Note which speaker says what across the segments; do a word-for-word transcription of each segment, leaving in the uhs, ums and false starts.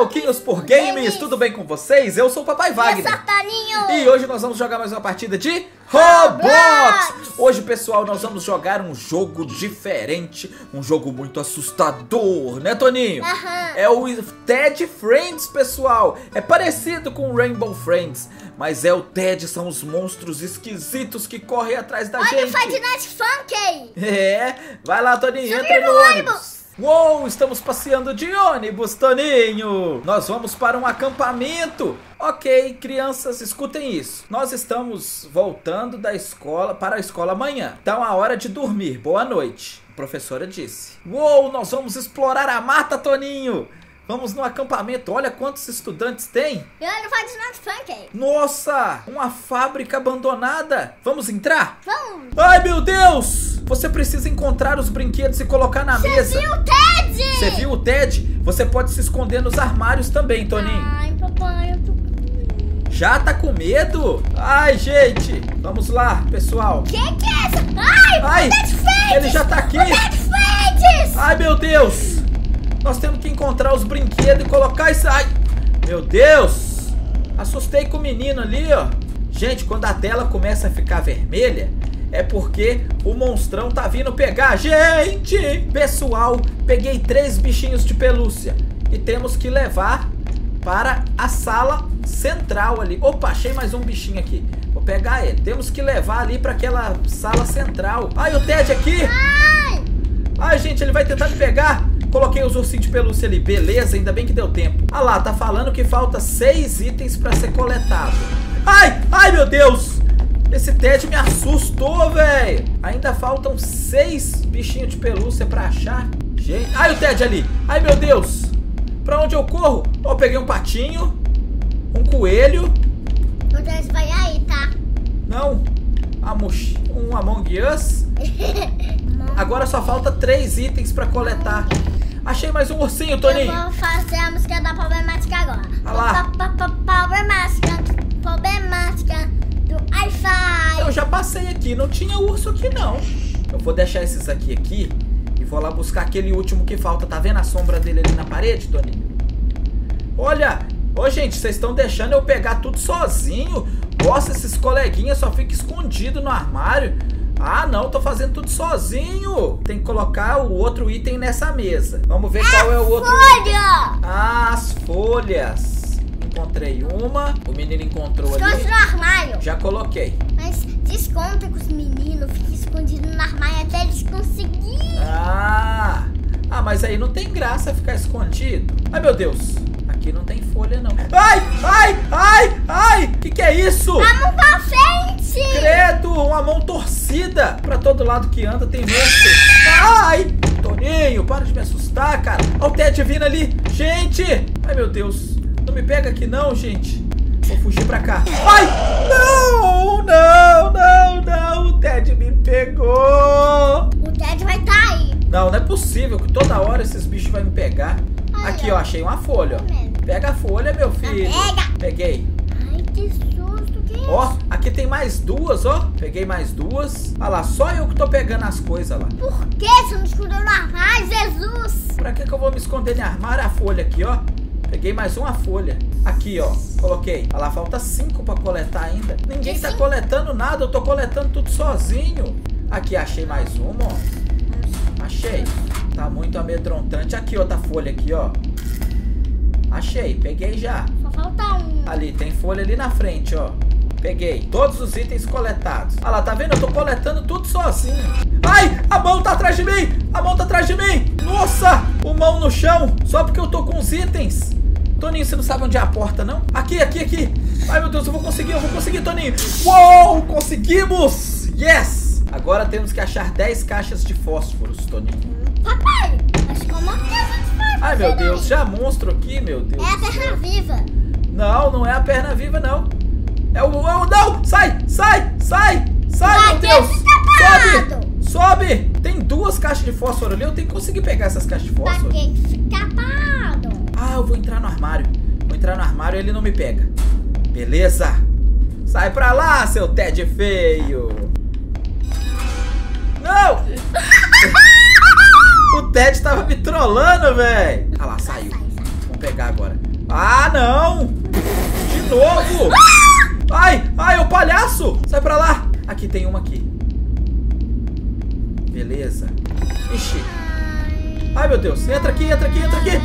Speaker 1: Louquinhos por Games, tudo bem com vocês? Eu sou o Papai Wagner.
Speaker 2: Eu sou Toninho.
Speaker 1: E hoje nós vamos jogar mais uma partida de Roblox. Hoje, pessoal, nós vamos jogar um jogo diferente, um jogo muito assustador, né, Toninho?
Speaker 2: Aham.
Speaker 1: É o Ted Friends, pessoal. É parecido com o Rainbow Friends, mas é o Ted, são os monstros esquisitos que correm atrás da
Speaker 2: Olha
Speaker 1: gente.
Speaker 2: o Five Nights Funky.
Speaker 1: É, vai lá, Toninho,
Speaker 2: Subir
Speaker 1: entra no
Speaker 2: no
Speaker 1: ônibus.
Speaker 2: ônibus.
Speaker 1: Uou, estamos passeando de ônibus, Toninho. Nós vamos para um acampamento. Ok, crianças, escutem isso. Nós estamos voltando da escola para a escola amanhã. Então a hora de dormir. Boa noite, a professora disse. Uou, nós vamos explorar a mata, Toninho. Vamos no acampamento. Olha quantos estudantes tem.
Speaker 2: E olha o Five Nights Funky.
Speaker 1: Nossa, uma fábrica abandonada. Vamos entrar?
Speaker 2: Vamos.
Speaker 1: Ai, meu Deus! Você precisa encontrar os brinquedos e colocar na
Speaker 2: Você
Speaker 1: mesa.
Speaker 2: viu o Ted?
Speaker 1: Você viu o Ted? Você pode se esconder nos armários também, Toninho.
Speaker 2: Ai, papai, eu tô com medo.
Speaker 1: Já tá com medo? Ai, gente. Vamos lá, pessoal.
Speaker 2: Que que é essa? Ai,
Speaker 1: Ai,
Speaker 2: o Ted Friends.
Speaker 1: ele já tá aqui.
Speaker 2: O Ted Friends.
Speaker 1: Ai, meu Deus. Nós temos que encontrar os brinquedos e colocar isso. Ai, meu Deus. Assustei com o menino ali, ó. Gente, quando a tela começa a ficar vermelha, é porque o monstrão tá vindo pegar a gente. Pessoal, peguei três bichinhos de pelúcia e temos que levar para a sala central ali. Opa, achei mais um bichinho aqui. Vou pegar ele. Temos que levar ali para aquela sala central. Ai, o Ted aqui.
Speaker 2: Ai.
Speaker 1: Ai, gente, ele vai tentar me pegar. Coloquei os ursinhos de pelúcia ali. Beleza, ainda bem que deu tempo. Ah lá, tá falando que falta seis itens para ser coletado. Ai, ai, meu Deus. Esse Ted me assustou, velho. Ainda faltam seis bichinhos de pelúcia pra achar. Gente, ai, o Ted ali. Ai, meu Deus. Pra onde eu corro? Ó, peguei um patinho, um coelho.
Speaker 2: O Ted vai aí, tá?
Speaker 1: Não, Amush, um Among Us. Agora só falta três itens pra coletar. Achei mais um ursinho, Toninho.
Speaker 2: Eu vou fazer a música da Problemática agora.
Speaker 1: Ah lá.
Speaker 2: Problemática, Problemática do Wi-Fi.
Speaker 1: Eu já passei aqui, não tinha urso aqui não. Eu vou deixar esses aqui aqui e vou lá buscar aquele último que falta. Tá vendo a sombra dele ali na parede, Toninho? Olha, ô gente, vocês estão deixando eu pegar tudo sozinho. Nossa, esses coleguinhas só ficam escondidos no armário. Ah, não, tô fazendo tudo sozinho. Tem que colocar o outro item nessa mesa. Vamos ver qual é o outro item.
Speaker 2: Folha!
Speaker 1: Ah, as folhas. Encontrei uma. O menino encontrou ali.
Speaker 2: Esconde no armário.
Speaker 1: Já coloquei.
Speaker 2: Mas desconta com os meninos, fica escondido no armário até eles conseguirem.
Speaker 1: Ah, ah, mas aí não tem graça ficar escondido. Ai, meu Deus. Aqui não tem folha, não. Ai, ai, ai, ai. Que que é isso?
Speaker 2: A mão pra frente.
Speaker 1: Credo, uma mão torcida. Pra todo lado que anda tem monstro. Ai, Toninho, para de me assustar, cara. Olha o Ted vindo ali. Gente. Ai, meu Deus. Não me pega aqui não, gente. Vou fugir pra cá. Ai, não, não, não, não. O Ted me pegou.
Speaker 2: O Ted vai estar tá aí.
Speaker 1: Não, não é possível que toda hora esses bichos vão me pegar.
Speaker 2: Ai,
Speaker 1: aqui, ó, achei uma folha, ó. Pega a folha, meu filho.
Speaker 2: Pega.
Speaker 1: Peguei.
Speaker 2: Ai, que susto, que é
Speaker 1: Ó,
Speaker 2: isso?
Speaker 1: aqui tem mais duas, ó. Peguei mais duas. Olha lá, só eu que tô pegando as coisas lá.
Speaker 2: Por que você não escondeu no armário, Jesus?
Speaker 1: Pra que que eu vou me esconder em armário? A folha aqui, ó. Peguei mais uma folha. Aqui, ó. Coloquei. Olha lá, falta cinco pra coletar ainda. Ninguém tá coletando nada. Eu tô coletando tudo sozinho. Aqui, achei mais uma, ó. Achei. Tá muito amedrontante. Aqui, outra folha aqui, ó. Achei. Peguei já.
Speaker 2: Só falta um.
Speaker 1: Ali, tem folha ali na frente, ó. Peguei. Todos os itens coletados. Olha lá, tá vendo? Eu tô coletando tudo sozinho. Ai, a mão tá atrás de mim. A mão tá atrás de mim. Nossa, o mão no chão. Só porque eu tô com os itens. Toninho, você não sabe onde é a porta, não? Aqui, aqui, aqui. Ai, meu Deus, eu vou conseguir, eu vou conseguir, Toninho. Uou, conseguimos. Yes. Agora temos que achar dez caixas de fósforos, Toninho.
Speaker 2: Papai, acho que é uma coisa que vai
Speaker 1: Ai, meu
Speaker 2: fazer
Speaker 1: Deus,
Speaker 2: aí.
Speaker 1: já monstro aqui, meu Deus.
Speaker 2: É a perna viva.
Speaker 1: Não, não é a perna viva, não. É o... É o não! Sai! Sai! Sai! Sai,
Speaker 2: Vai,
Speaker 1: meu Deus!
Speaker 2: fica parado.
Speaker 1: Sobe! Sobe! Tem duas caixas de fósforo ali. Eu tenho que conseguir pegar essas caixas de
Speaker 2: Pra
Speaker 1: fósforo.
Speaker 2: que ficar parado?
Speaker 1: Ah, eu vou entrar no armário. Vou entrar no armário e ele não me pega. Beleza? Sai pra lá, seu Ted feio! Não! O Ted tava me trollando, velho. Ah lá, saiu. Vamos pegar agora. não! De novo! Ai, ai, o palhaço! Sai pra lá! Aqui, tem uma aqui. Beleza. Ixi. Ai, meu Deus. Entra aqui, entra aqui, entra aqui.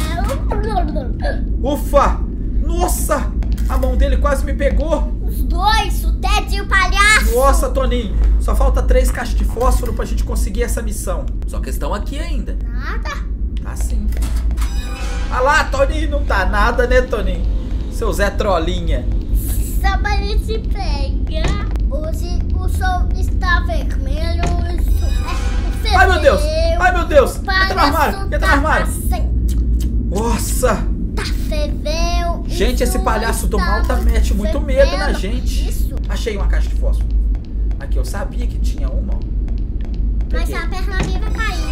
Speaker 1: Ufa! Nossa! A mão dele quase me pegou.
Speaker 2: Os dois, o Ted e o palhaço.
Speaker 1: Nossa, Toninho. Só falta três caixas de fósforo pra gente conseguir essa missão. Só que estão aqui ainda.
Speaker 2: Nada.
Speaker 1: Tá sim. Ah lá, Toninho. Não tá nada, né, Toninho? Seu Zé Trolinha.
Speaker 2: Só pra gente pegar. Hoje o sol está vermelho. Isso é
Speaker 1: Ai, meu Deus. Ai, meu Deus. Entra no
Speaker 2: palhaço
Speaker 1: armário. Entra no
Speaker 2: tá
Speaker 1: armário.
Speaker 2: assim.
Speaker 1: Nossa.
Speaker 2: Tá ferveu.
Speaker 1: Gente, esse
Speaker 2: Isso
Speaker 1: palhaço do
Speaker 2: está
Speaker 1: mal tá mete muito medo na
Speaker 2: fervendo.
Speaker 1: gente.
Speaker 2: Isso.
Speaker 1: Achei uma caixa de fósforo. Aqui, eu sabia que tinha uma. Ó.
Speaker 2: Mas
Speaker 1: Peguei.
Speaker 2: a perna viva caiu.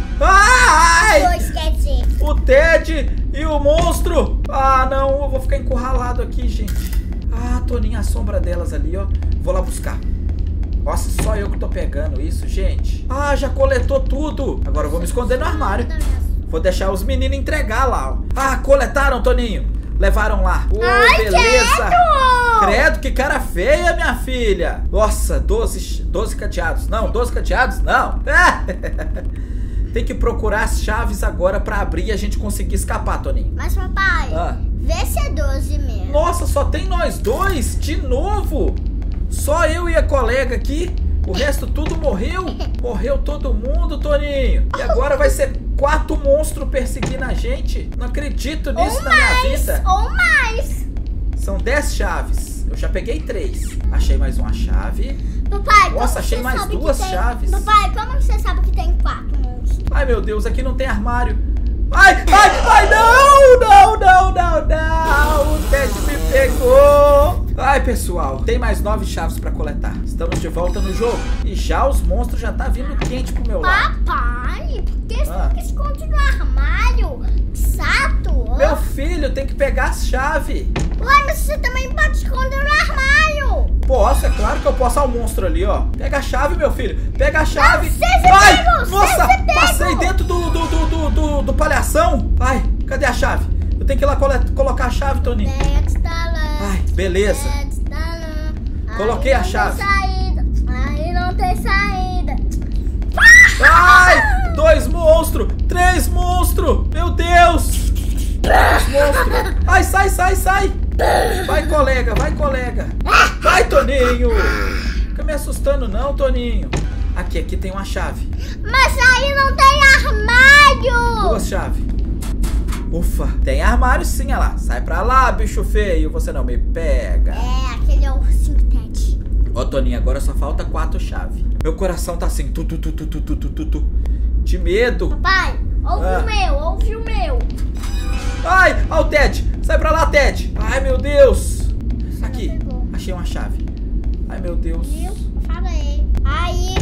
Speaker 1: Ai!
Speaker 2: Dois, quer dizer.
Speaker 1: O Ted e o monstro. Ah, não. Eu vou ficar encurralado aqui, gente. Ah, Toninho, a sombra delas ali, ó. Vou lá buscar. Nossa, só eu que tô pegando isso, gente. Ah, já coletou tudo. Agora eu vou me esconder no armário. Vou deixar os meninos entregar lá, ó. Ah, coletaram, Toninho. Levaram lá. Oh,
Speaker 2: Ai,
Speaker 1: beleza.
Speaker 2: credo!
Speaker 1: Credo, que cara feia, minha filha. Nossa, doze, doze cadeados. Não, doze cadeados, não. Tem que procurar as chaves agora pra abrir e a gente conseguir escapar, Toninho.
Speaker 2: Mas, papai,
Speaker 1: Ah.
Speaker 2: vê se é doze mesmo.
Speaker 1: Nossa, só tem nós dois? De novo? Só eu e a colega aqui? O resto tudo morreu? Morreu todo mundo, Toninho. E agora vai ser quatro monstros perseguindo a gente? Não acredito nisso
Speaker 2: Ou
Speaker 1: na minha
Speaker 2: mais,
Speaker 1: vida.
Speaker 2: ou mais.
Speaker 1: São dez chaves. Eu já peguei três. Achei mais uma chave.
Speaker 2: Papai,
Speaker 1: Nossa,
Speaker 2: como
Speaker 1: achei
Speaker 2: você
Speaker 1: mais
Speaker 2: sabe que
Speaker 1: duas
Speaker 2: tem-
Speaker 1: chaves.
Speaker 2: Papai, como você sabe que tem quatro monstros?
Speaker 1: Ai, meu Deus, aqui não tem armário. Ai, ai, ai, não, não, não, não, não. O Ted me pegou. Ai, pessoal, tem mais nove chaves pra coletar. Estamos de volta no jogo. E já os monstros já tá vindo quente pro meu lado.
Speaker 2: Papai, por que você
Speaker 1: Ah.
Speaker 2: fica esconde no armário? Sato.
Speaker 1: Meu filho tem que pegar as chaves.
Speaker 2: Ué, mas você também pode esconder no armário.
Speaker 1: Posso, é claro que eu posso. Olha o monstro ali, ó. Pega a chave, meu filho. Pega a chave.
Speaker 2: Não, seja
Speaker 1: Ai,
Speaker 2: pego,
Speaker 1: nossa,
Speaker 2: seja pego.
Speaker 1: passei dentro do, do, do, do, do, do palhação. Ai, cadê a chave? Eu tenho que ir lá cole- colocar a chave, Toninho.
Speaker 2: Ted tá lá.
Speaker 1: Ai, beleza.
Speaker 2: Ted tá lá.
Speaker 1: Coloquei
Speaker 2: Aí
Speaker 1: a
Speaker 2: não
Speaker 1: chave.
Speaker 2: Tem saída. Aí não tem saída.
Speaker 1: Ai, dois monstros. Três monstros. Meu Deus. Três monstros. Ai, sai, sai, sai. Vai, colega, vai, colega. Vai, Toninho. Fica me assustando não, Toninho. Aqui, aqui tem uma chave.
Speaker 2: Mas aí não tem armário.
Speaker 1: Duas chaves. Ufa, tem armário sim, olha lá. Sai pra lá, bicho feio. Você não me pega.
Speaker 2: É, aquele é o ursinho Ted.
Speaker 1: Ó, Toninho, agora só falta quatro chaves. Meu coração tá assim, tu, tu, tu, tu, tu, tu, tu, tu, tu. De medo.
Speaker 2: Papai, ouve
Speaker 1: Ah.
Speaker 2: o meu, ouve o meu.
Speaker 1: Ai, ó o Ted. Sai pra lá, Ted. Ai, meu Deus. Aqui,
Speaker 2: não pegou.
Speaker 1: achei uma chave. Ai, meu Deus.
Speaker 2: Viu? Falei. Aí.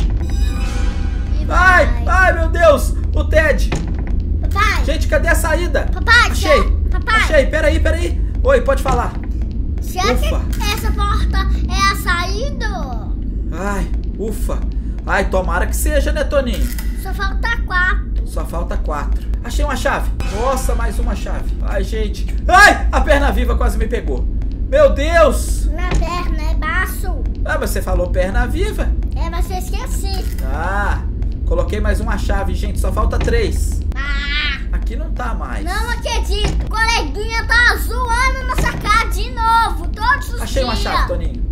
Speaker 2: E
Speaker 1: Ai,
Speaker 2: vai.
Speaker 1: ai, meu Deus. O Ted.
Speaker 2: Papai.
Speaker 1: Gente, cadê a saída?
Speaker 2: Papai,
Speaker 1: Achei.
Speaker 2: já- papai.
Speaker 1: Achei, peraí, peraí. Oi, pode falar.
Speaker 2: Será que
Speaker 1: Ufa.
Speaker 2: essa porta é a saída?
Speaker 1: Ai, ufa. Ai, tomara que seja, né, Toninho?
Speaker 2: Só falta quatro.
Speaker 1: Só falta quatro. Achei uma chave. Nossa, mais uma chave. Ai, gente. Ai, a perna viva quase me pegou. Meu Deus.
Speaker 2: Na perna é baixo.
Speaker 1: Ah, mas você falou perna viva.
Speaker 2: É, mas eu esqueci.
Speaker 1: Ah, coloquei mais uma chave, gente. Só falta três.
Speaker 2: Ah,
Speaker 1: Aqui não tá mais.
Speaker 2: não acredito. O coleguinha tá zoando nossa cara de novo. Todos os
Speaker 1: Achei uma
Speaker 2: dias.
Speaker 1: chave, Toninho.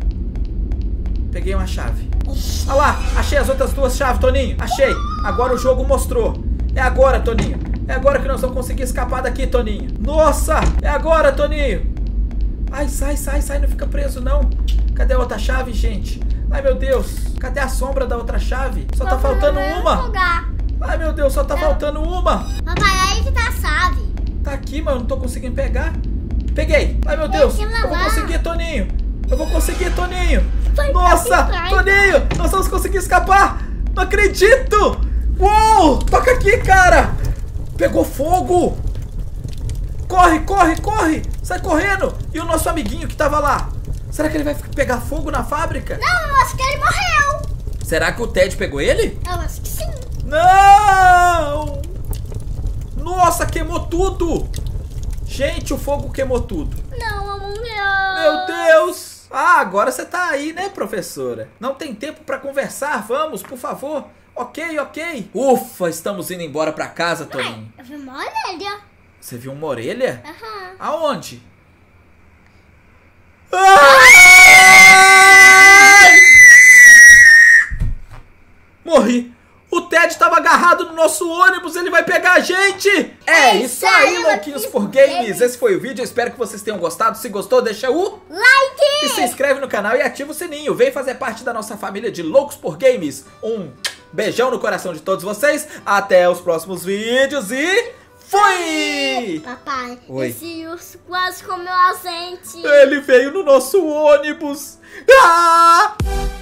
Speaker 1: Peguei uma chave. Olha lá, achei as outras duas chaves, Toninho. Achei. Agora o jogo mostrou. É agora, Toninho. É agora que nós vamos conseguir escapar daqui, Toninho. Nossa, é agora, Toninho. Ai, sai, sai, sai. Não fica preso, não. Cadê a outra chave, gente? Ai, meu Deus. Cadê a sombra da outra chave? Só tá
Speaker 2: Vou
Speaker 1: faltando
Speaker 2: no mesmo
Speaker 1: uma.
Speaker 2: lugar.
Speaker 1: Ai, meu Deus, só tá faltando uma.
Speaker 2: Papai, aí que tá a chave.
Speaker 1: Tá aqui, mas eu não tô conseguindo pegar. Peguei. Ai, meu Deus.
Speaker 2: Deixa eu
Speaker 1: Eu vou
Speaker 2: lá.
Speaker 1: conseguir, Toninho. Eu vou conseguir, Toninho.
Speaker 2: Vai
Speaker 1: Nossa,
Speaker 2: pra trás.
Speaker 1: Toninho, nós vamos conseguir escapar. Não acredito. Uou, toca aqui, cara. Pegou fogo. Corre, corre, corre. Sai correndo. E o nosso amiguinho que tava lá? Será que ele vai pegar fogo na fábrica?
Speaker 2: Não, eu acho que ele morreu.
Speaker 1: Será que o Ted pegou ele?
Speaker 2: Eu acho que sim.
Speaker 1: Não! Nossa, queimou tudo. Gente, o fogo queimou tudo.
Speaker 2: Não, Among Us.
Speaker 1: Meu Deus. Ah, agora você tá aí, né, professora? Não tem tempo pra conversar, vamos, por favor. Ok, ok. Ufa, estamos indo embora pra casa, Toninho.
Speaker 2: Eu vi uma orelha.
Speaker 1: Você viu uma orelha?
Speaker 2: Aham.
Speaker 1: Aonde? Ai! Morri. O Ted estava agarrado no nosso ônibus, ele vai pegar a gente! É, é isso aí, louquinhos por games! Esse foi o vídeo, eu espero que vocês tenham gostado. Se gostou, deixa o
Speaker 2: like!
Speaker 1: E se inscreve no canal e ativa o sininho. Vem fazer parte da nossa família de loucos por games. Um beijão no coração de todos vocês. Até os próximos vídeos e... fui!
Speaker 2: Papai,
Speaker 1: Oi.
Speaker 2: Esse urso quase comeu a gente.
Speaker 1: Ele veio no nosso ônibus. Ah!